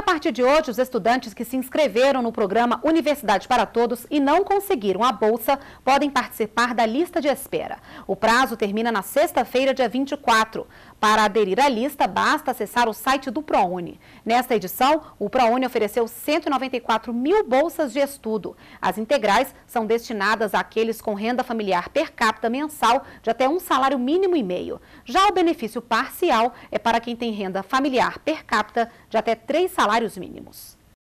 partir de hoje, os estudantes que se inscreveram no programa Universidade para Todos e não conseguiram a bolsa podem participar da lista de espera. O prazo termina na sexta-feira, dia 24. Para aderir à lista, basta acessar o site do ProUni. Nesta edição, o ProUni ofereceu 194 mil bolsas de estudo. As integrais são destinadas àqueles com renda familiar per capita mensal de até um salário mínimo e meio. Já o benefício parcial é para quem tem renda familiar per capita de até 3 salários mínimos.